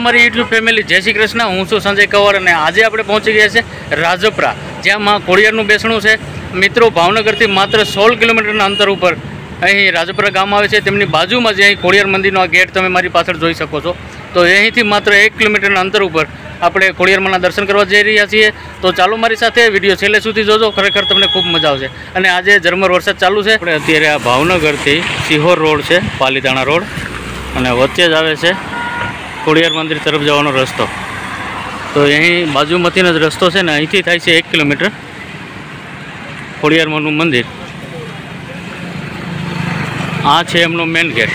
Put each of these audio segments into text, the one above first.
મારી YouTube family, જય શ્રી કૃષ્ણ। હું છું સંજય કવર અને આજે આપણે પહોંચી ગયા છે રાજપરા, જ્યાં માં ખોડિયારનું બેસણું છે। મિત્રો, ભાવનગરથી માત્ર 16 કિલોમીટરના અંતર ઉપર અહીં રાજપરા ગામ આવે છે। તેમની બાજુમાં જ અહીં ખોડિયાર મંદિરનો આ ગેટ તમે મારી પાછળ જોઈ શકો છો। તો અહીંથી માત્ર 1 કિલોમીટરના અંતર ઉપર આપણે ખોડિયારમાંના દર્શન કરવા જઈ રહ્યા છીએ। તો ચાલો મારી સાથે વિડીયો છેલ્લે સુધી જોજો, ખરેખર તમને ખૂબ મજા આવશે। અને આજે ઝરમર વરસાદ ચાલુ છે। આપણે અત્યારે આ ભાવનગરથી સિહોર રોડ છે, પાલીતાણા રોડ, અને વચ્ચે જ આવે છે ખોડિયાર મંદિર તરફ જવાનો રસ્તો। તો અહીં બાજુમાંથીનો જ રસ્તો છે ને, અહીંથી થાય છે 1 કિલોમીટર ખોડિયારમાંનું મંદિર। આ છે એમનો મેન ગેટ।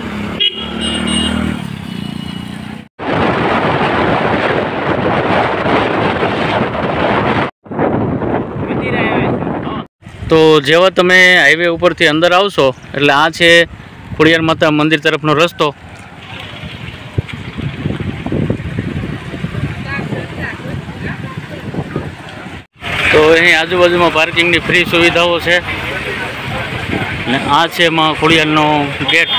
તો જેવા તમે હાઈવે ઉપરથી અંદર આવશો એટલે આ છે ખોડિયાર માતા મંદિર તરફનો રસ્તો। તો અહીં આજુબાજુમાં પાર્કિંગની ફ્રી સુવિધાઓ છે અને આ છે માં ખોડિયારનો ગેટ।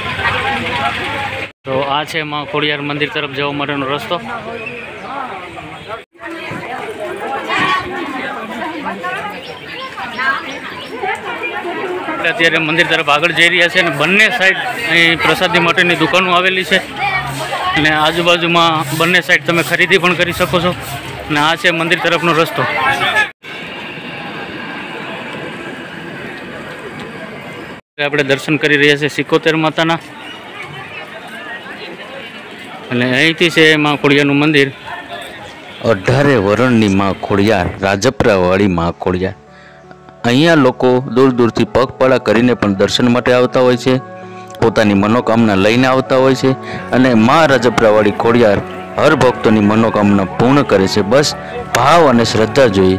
તો આ છે માં ખોડિયાર મંદિર તરફ જવા માટેનો રસ્તો। અત્યારે મંદિર તરફ આગળ જઈ રહ્યા છે અને બંને સાઈડ અહીં પ્રસાદી માટેની દુકાનો આવેલી છે અને આજુબાજુમાં બંને સાઈડ તમે ખરીદી પણ કરી શકો છો। અને આ છે મંદિર તરફનો રસ્તો। આપણે દર્શન કરી રહ્યા છીએ સિકોતેર માતાના, અને અહીંથી છે માં ખોડિયારનું મંદિર। 18 વરણની માં ખોડિયાર, રાજપરાવાળી માં ખોડિયાર। અહીંયા લોકો દૂર દૂરથી પગપાળા કરીને પણ દર્શન માટે આવતા હોય છે, પોતાની મનોકામના લઈને આવતા હોય છે, અને માં રાજપરાવાળી ખોડિયાર હર ભક્તોની મનોકામના પૂર્ણ કરે છે। બસ ભાવ અને શ્રદ્ધા જોઈએ।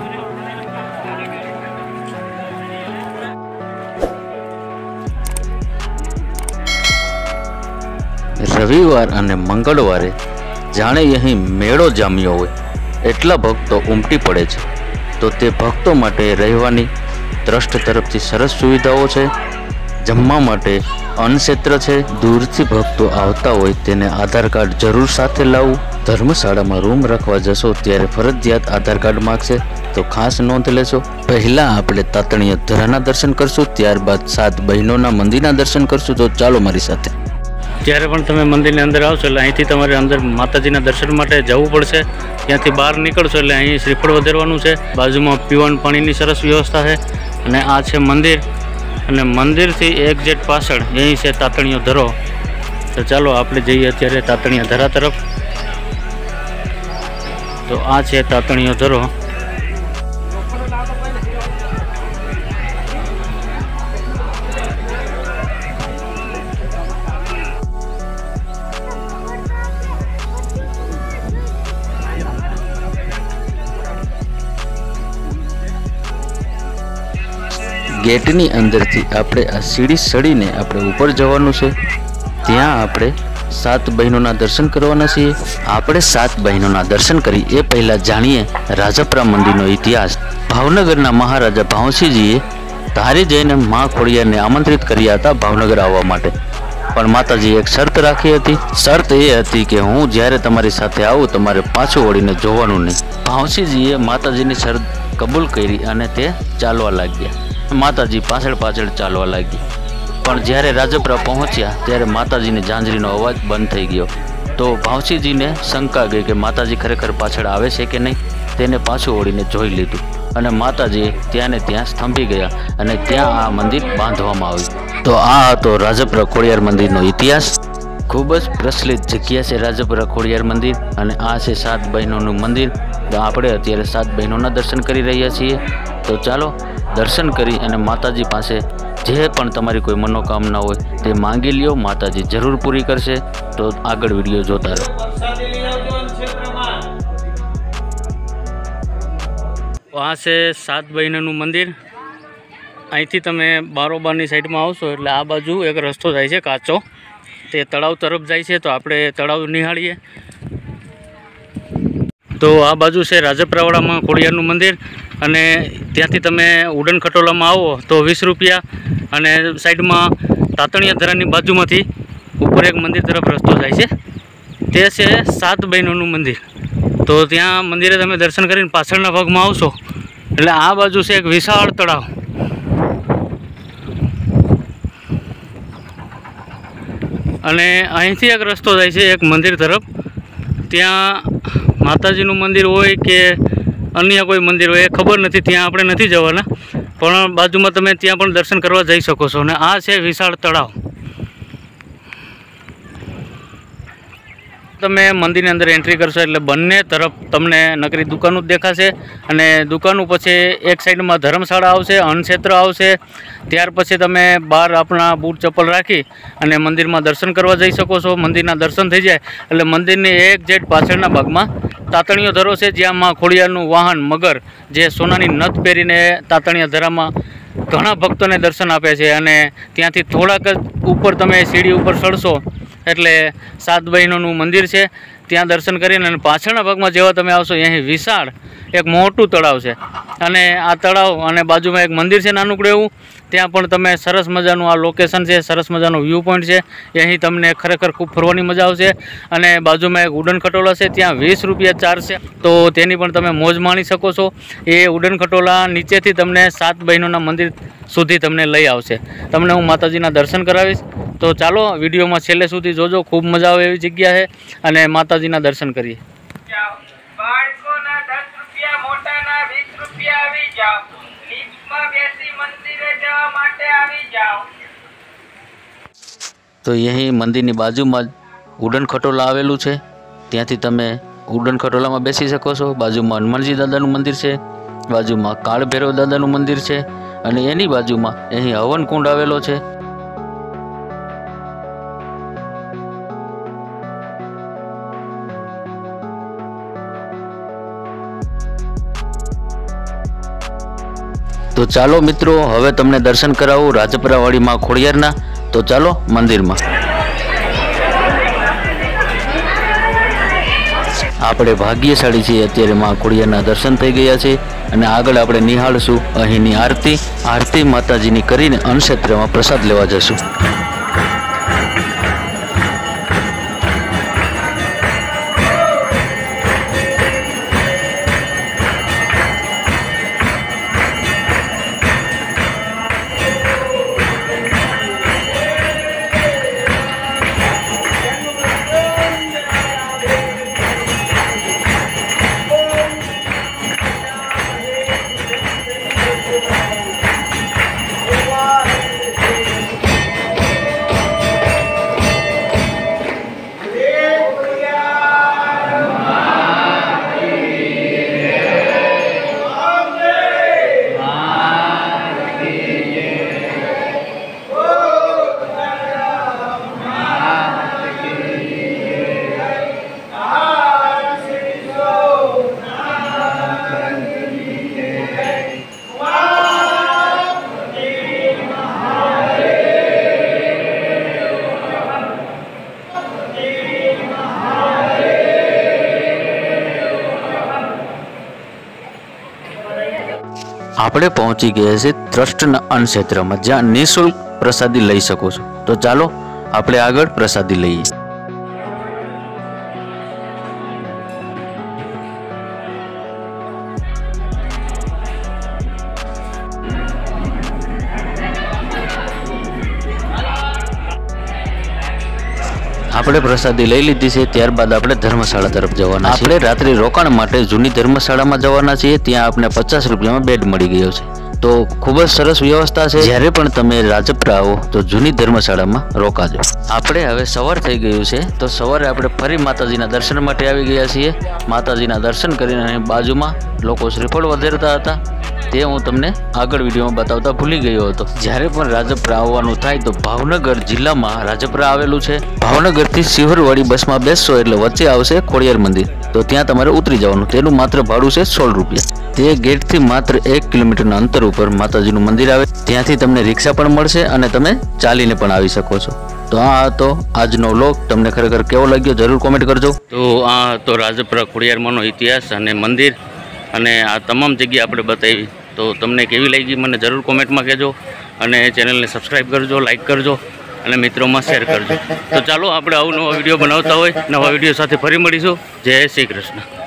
રવિવાર અને મંગળવારે જાણે અહીં મેળો જામ્યો હોય એટલા ભક્તો ઉમટી પડે છે। તો તે ભક્તો માટે રહેવાની ટ્રસ્ટ તરફથી સરસ સુવિધાઓ છે, જમવા માટે અન્નક્ષેત્ર છે। દૂરથી ભક્તો આવતા હોય તેને આધાર કાર્ડ જરૂર સાથે લાવવું। ધર્મશાળામાં રૂમ રાખવા જશો ત્યારે ફરજિયાત આધાર કાર્ડ માગશે, તો ખાસ નોંધ લેશો। પહેલાં આપણે તાતણીયા ધરાના દર્શન કરશું, ત્યારબાદ 7 બહેનોના મંદિરના દર્શન કરશું। તો ચાલો મારી સાથે। જ્યારે પણ તમે મંદિરની અંદર આવશો એટલે અહીંથી તમારે અંદર માતાજીના દર્શન માટે જવું પડશે। ત્યાંથી બહાર નીકળશો એટલે અહીં શ્રીફળ વધારવાનું છે। બાજુમાં પીવાનું પાણીની સરસ વ્યવસ્થા છે, અને આ છે મંદિર, અને મંદિરથી એક્ઝેક્ટ પાછળ અહીં છે તાતણીયો ધરો। તો ચાલો આપણે જઈએ અત્યારે તાતણીયા ધરા તરફ। તો આ છે તાતણીયો ધરો। ગેટની અંદરથી આપણે આ સીડી ચડીને આપણે ઉપર જવાનું છે। ત્યાં આપણે 7 બહેનોના દર્શન કરવાના છીએ। આપણે 7 બહેનોના દર્શન કરી એ પહેલાં જાણીએ રાજપરા મંદિરનો ઇતિહાસ। ભાવનગરના મહારાજા ભાવસિંહજીએ ધારી જઈને મા ખોડિયારને આમંત્રિત કર્યા હતા ભાવનગર આવવા માટે, પણ માતાજીએ એક શરત રાખી હતી। શરત એ હતી કે હું જ્યારે તમારી સાથે આવું તમારે પાછું વળીને જોવાનું નહીં। ભાવસિંહજીએ માતાજીની શરત કબૂલ કરી અને તે ચાલવા લાગ્યા। માતાજી પાછળ પાછળ ચાલવા લાગી, પણ જ્યારે રાજપરા પહોંચ્યા ત્યારે માતાજીની ઝાંઝરીનો અવાજ બંધ થઈ ગયો। તો ભાવસિંહજીને શંકા ગઈ કે માતાજી ખરેખર પાછળ આવે છે કે નહીં। તેને પાછું વળીને જોઈ લીધું અને માતાજી ત્યાં ને ત્યાં સ્તંભી ગયા અને ત્યાં આ મંદિર બાંધવામાં આવ્યું। તો આ હતો રાજપરા ખોડિયાર મંદિરનો ઇતિહાસ। ખૂબ જ પ્રચલિત જગ્યા છે રાજપરા ખોડિયાર મંદિર, અને આ છે 7 બહેનોનું મંદિર। તો આપણે અત્યારે 7 બહેનોના દર્શન કરી રહ્યા છીએ। તો ચાલો દર્શન કરી અને માતાજી પાસે જે પણ તમારી કોઈ મનોકામના હોય તે માંગી લ્યો, માતાજી જરૂર પૂરી કરશે। તો આગળ વિડીયો જોતા રહો। આ છે 7 બહેનોનું મંદિર। અહીંથી તમે બારોબારની સાઈડમાં આવશો એટલે આ બાજુ એક રસ્તો જાય છે કાચો, તે તળાવ તરફ જાય છે। તો આપણે તળાવ નિહાળીએ। તો આ બાજુ છે રાજપરાવાળામાં ખોડિયારનું મંદિર, અને ત્યાંથી તમે ઉડન ખટોલામાં આવો તો 20 રૂપિયા, અને સાઈડમાં તાતણીયા ધરાની બાજુમાંથી ઉપર એક મંદિર તરફ રસ્તો જાય છે। તે છે સાત બહેનોનું મંદિર। તો ત્યાં મંદિરે તમે દર્શન કરીને પાછળના ભાગમાં આવશો એટલે આ બાજુ છે એક વિશાળ તળાવ અને અહીંથી એક રસ્તો જાય છે એક મંદિર તરફ। ત્યાં માતાજીનું મંદિર હોય કે અન્ય કોઈ મંદિર હોય એ ખબર નથી, ત્યાં આપણે નથી જવાના, પણ બાજુમાં તમે ત્યાં પણ દર્શન કરવા જઈ શકો છો। અને આ છે વિશાળ તળાવ। તમે મંદિરની અંદર એન્ટ્રી કરશો એટલે બંને તરફ તમને નકરી દુકાનો જ દેખાશે અને દુકાનો પછી એક સાઈડમાં ધર્મશાળા આવશે, અન્નક્ષેત્ર આવશે। ત્યાર પછી તમે બહાર આપણા બૂટ ચપ્પલ રાખી અને મંદિરમાં દર્શન કરવા જઈ શકો છો। મંદિરના દર્શન થઈ જાય એટલે મંદિરની એક્ઝેક્ટ પાછળના ભાગમાં તાતણીયો ધરો છે, જ્યાં માં ખોડિયારનું વાહન મગર જે સોનાની નથ પહેરીને તાતણીયા ધરામાં ઘણા ભક્તોને દર્શન આપે છે। અને ત્યાંથી થોડાક જ ઉપર તમે સીડી ઉપર ચડશો એટલે સાત બહેનોનું મંદિર છે, ત્યાં દર્શન કરીને અને પાછળના ભાગમાં જેવા તમે આવશો અહીં વિશાળ એક મોટું તળાવ છે અને આ તળાવ અને બાજુમાં એક મંદિર છે નાનકડું એવું, ત્યાં પણ તમે સરસ મજાનું આ લોકેશન છે, સરસ મજાનો વ્યૂ પોઈન્ટ છે, અહીં તમને ખરેખર ખૂબ ફરવાની મજા આવશે। અને બાજુમાં એક ઉડન ખટોલા છે, ત્યાં 20 રૂપિયા ચાર્જ છે, તો તેની પણ તમે મોજ માણી શકો છો। એ ઉડન ખટોલા નીચેથી તમને સાત બહેનોના મંદિર સુધી તમને લઈ આવશે। તમને હું માતાજીના દર્શન કરાવીશ, તો ચાલો વિડીયોમાં છેલ્લે સુધી જોજો, ખૂબ મજા આવે એવી જગ્યા છે અને માતાજીના દર્શન કરીએ। તો અહીં મંદિરની બાજુમાં જ ઉડન ખટોલા આવેલું છે, ત્યાંથી તમે ઉડન ખટોલામાં બેસી શકો છો। બાજુમાં હનુમાનજી દાદાનું મંદિર છે, બાજુમાં કાળ ભૈરવ દાદાનું મંદિર છે અને એની બાજુમાં અહીં હવન કુંડ આવેલો છે। તો ચાલો મિત્રો, હવે તમને દર્શન કરાવું રાજપરાવાડી માં ખોડિયારના। તો ચાલો મંદિરમાં। આપણે ભાગ્યશાળી છીએ, અત્યારે માં ખોડિયારના દર્શન થઈ ગયા છે અને આગળ આપણે નિહાળશું અહીંની આરતી માતાજીની કરીને અન્નક્ષેત્રમાં પ્રસાદ લેવા જશું। આપણે પહોંચી ગયા છે ટ્રસ્ટના અન્નક્ષેત્રમાં, જ્યાં નિઃશુલ્ક પ્રસાદી લઈ શકો છો। તો ચાલો આપણે આગળ પ્રસાદી લઈએ। આપણે પ્રસાદી લઈ લીધી છે, ત્યારબાદ આપણે ધર્મશાળા તરફ જવાના છીએ। આપણે રાત્રિ રોકાણ માટે જૂની ધર્મશાળામાં જવાના છીએ, ત્યાં આપણે 50 રૂપિયામાં બેડ મળી ગયો છે। તો ખૂબ જ સરસ વ્યવસ્થા છે, જ્યારે પણ તમે રાજપરા આવો તો જૂની ધર્મશાળામાં રોકાજો। આપણે હવે સવાર થઈ ગયું છે, તો સવારે આપણે ફરી માતાજીના દર્શન માટે આવી ગયા છીએ। માતાજીના દર્શન કરીને અહીં બાજુમાં લોકો શ્રીફળ વધારતા હતા, તે હું તમને આગળ વિડીયોમાં બતાવતા ભૂલી ગયો હતો। જ્યારે પણ રાજપરા આવવાનું થાય તો ભાવનગર જિલ્લામાં રાજપરા આવેલું છે। ભાવનગરથી શિહોરવાડી બસમાં બેસશો એટલે વચ્ચે આવશે ખોડિયાર મંદિર, તો ત્યાં તમારે ઉતરી જવાનું। તેનું માત્ર ભાડું છે 16 રૂપિયા। તે ગેટથી માત્ર 1 કિલોમીટરના અંતર ઉપર માતાજીનું મંદિર આવે, ત્યાંથી તમને રિક્ષા પણ મળશે અને તમે ચાલીને પણ આવી શકો છો। તો આ હતો આજનો વ્લોગ, તમને ખરેખર કેવો લાગ્યો જરૂર કોમેન્ટ કરજો। તો આ તો રાજપરા ખોડિયારમાંનો ઇતિહાસ અને મંદિર અને આ તમામ જગ્યા આપણે બતાવી, તો તમને કેવી લાગી મને જરૂર કોમેન્ટમાં કહેજો અને ચેનલને સબસ્ક્રાઈબ કરજો, લાઈક કરજો અને મિત્રોમાં શેર કરજો. તો ચાલો આપણે આવું નવા વિડીયો બનાવતા હોય નવા વિડીયો સાથે ફરી મળીશું. જય શ્રી કૃષ્ણ.